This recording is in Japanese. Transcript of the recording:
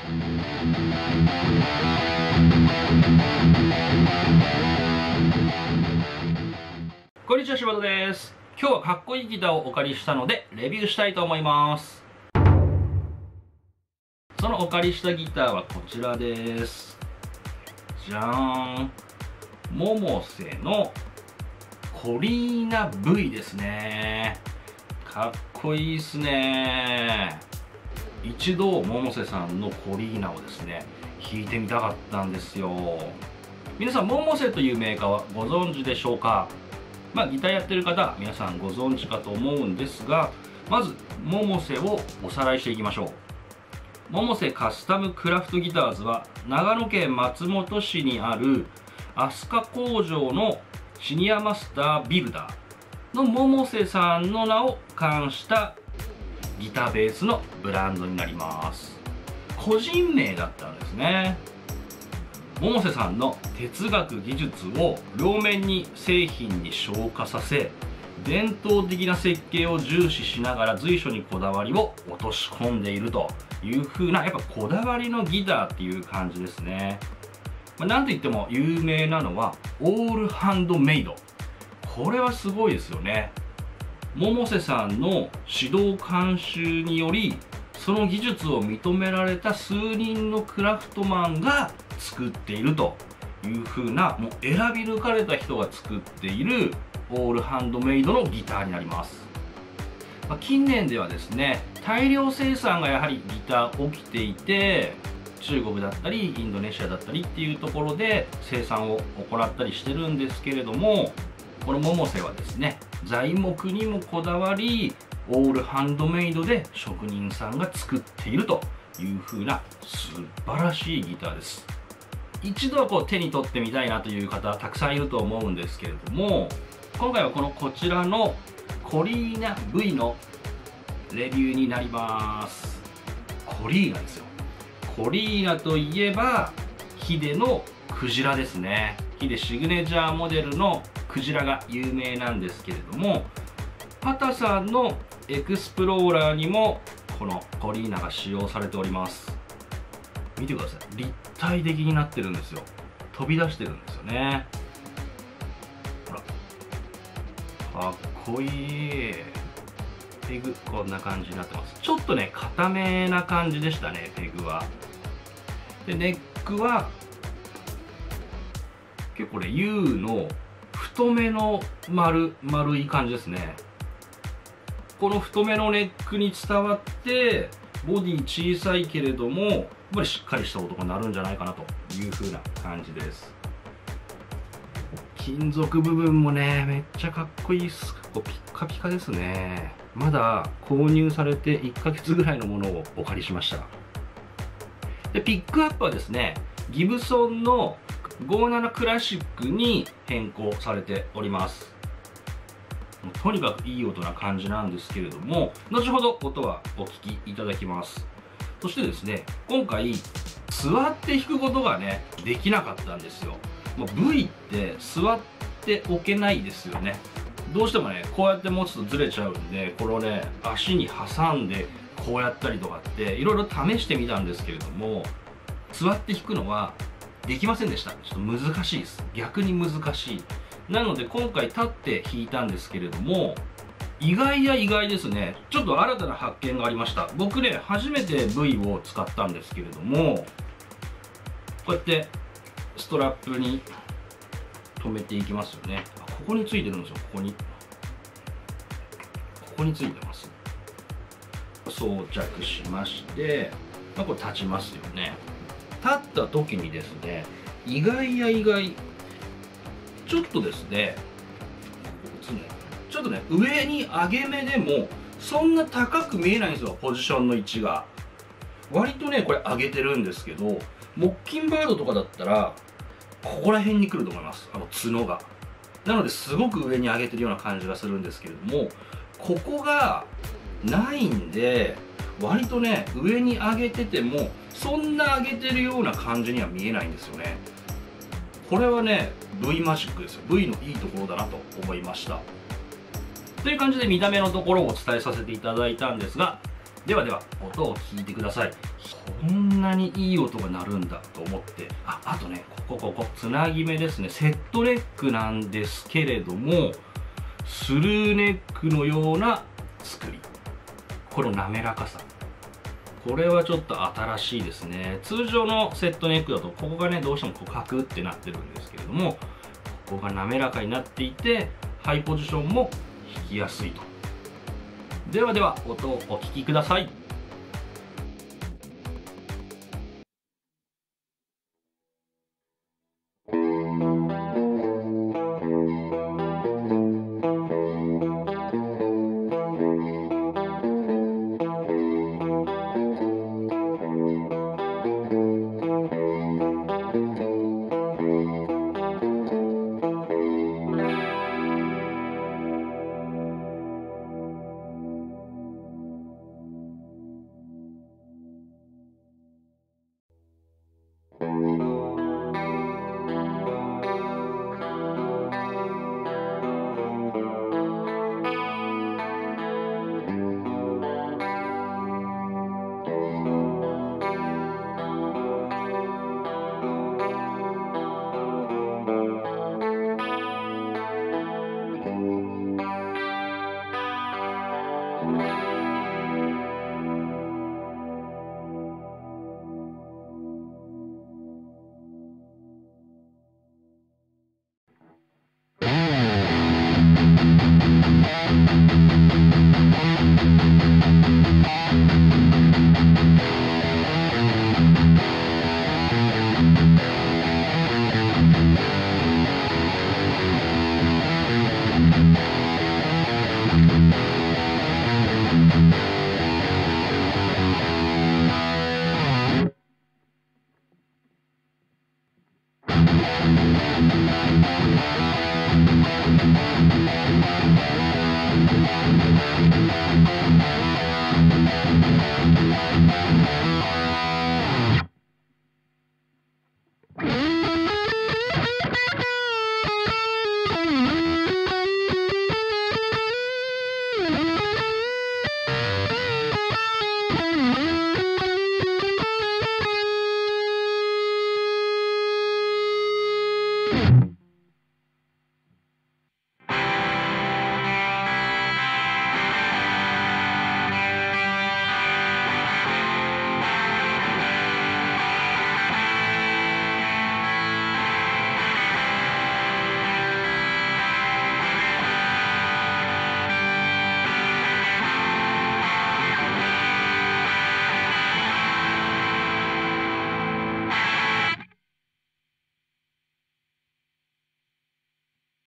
こんにちは、柴田です。今日はかっこいいギターをお借りしたのでレビューしたいと思います。そのお借りしたギターはこちらです。じゃーん、モモセのコリーナ V ですね。かっこいいっすね。一度モモセさんのコリーナをですね弾いてみたかったんですよ。皆さんモモセというメーカーはご存知でしょうか？ギターやってる方皆さんご存知かと思うんですが、まずモモセをおさらいしていきましょう。モモセカスタムクラフトギターズは長野県松本市にある飛鳥工場のシニアマスタービルダーのモモセさんの名を冠したギターベースのブランドになります。個人名だったんですね。モモセさんの哲学技術を両面に製品に昇華させ、伝統的な設計を重視しながら随所にこだわりを落とし込んでいるという風な、やっぱこだわりのギターっていう感じですね。なんといっても有名なのはオールハンドメイド。これはすごいですよね。モモセさんの指導監修により、その技術を認められた数人のクラフトマンが作っているという風な、もう選び抜かれた人が作っているオールハンドメイドのギターになります。近年ではですね、大量生産がやはりギター起きていて、中国だったりインドネシアだったりっていうところで生産を行ったりしてるんですけれども、このモモセはですね、材木にもこだわりオールハンドメイドで職人さんが作っているという風な素晴らしいギターです。一度は手に取ってみたいなという方たくさんいると思うんですけれども、今回はこちらのコリーナ V のレビューになります。コリーナですよ。コリーナといえばヒデのクジラですね。ヒデシグネチャーモデルのクジラが有名なんですけれども、パタさんのエクスプローラーにもこのコリーナが使用されております。見てください。立体的になってるんですよ。飛び出してるんですよね。ほら、かっこいい。ペグこんな感じになってます。ちょっとね硬めな感じでしたね、ペグは。でネックは結構ね U の太めの丸い感じですね。この太めのネックに伝わってボディ小さいけれどもやっぱりしっかりした音が鳴るんじゃないかなという風な感じです。金属部分もねめっちゃかっこいいっす。ピッカピカですね。まだ購入されて1ヶ月ぐらいのものをお借りしました。でピックアップはですね、ギブソンの57クラシックに変更されております。とにかくいい音な感じなんですけれども、後ほど音はお聞きいただきます。そしてですね、今回座って弾くことがねできなかったんですよ。V って座っておけないですよね。どうしてもねこうやって持つとずれちゃうんで、これをね足に挟んでこうやったりとかっていろいろ試してみたんですけれども、座って弾くのはできませんでした。ちょっと難しいです。逆に難しい。なので今回立って弾いたんですけれども、意外や意外ですね。ちょっと新たな発見がありました。僕ね初めて V を使ったんですけれども、こうやってストラップに留めていきますよね。ここについてるんですよ。ここについてます。装着しまして、これ立ちますよね。立った時にですね、意外や意外、ちょっとですね、ちょっとね上に上げ目でもそんな高く見えないんですよ。ポジションの位置が割とねこれ上げてるんですけど、モッキンバードとかだったらここら辺に来ると思います。角が。なのですごく上に上げてるような感じがするんですけれども、ここがないんで割とね上に上げててもそんな上げてるような感じには見えないんですよね。これはね V マジックですよ。 V のいいところだなと思いました。という感じで見た目のところをお伝えさせていただいたんですが、では音を聞いてください。こんんなにいい音が鳴るんだと思って、あとね、ここつなぎ目ですね。セットネックなんですけれども、スルーネックのような作り、この滑らかさ、これはちょっと新しいですね。通常のセットネックだとここがねどうしてもこうカクってなってるんですけれども、ここが滑らかになっていてハイポジションも弾きやすいと。では音をお聴きください。